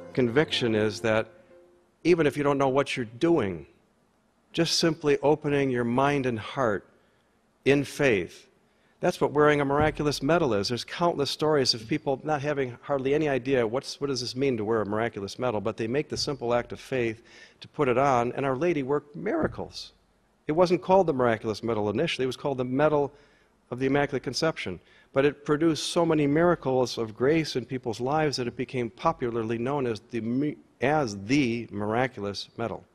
conviction is that even if you don't know what you're doing, just simply opening your mind and heart in faith. That's what wearing a miraculous medal is. There's countless stories of people not having hardly any idea what does this mean to wear a miraculous medal, but they make the simple act of faith to put it on, and Our Lady worked miracles. It wasn't called the Miraculous Medal initially, it was called the Medal of the Immaculate Conception. But it produced so many miracles of grace in people's lives that it became popularly known as the Miraculous Medal.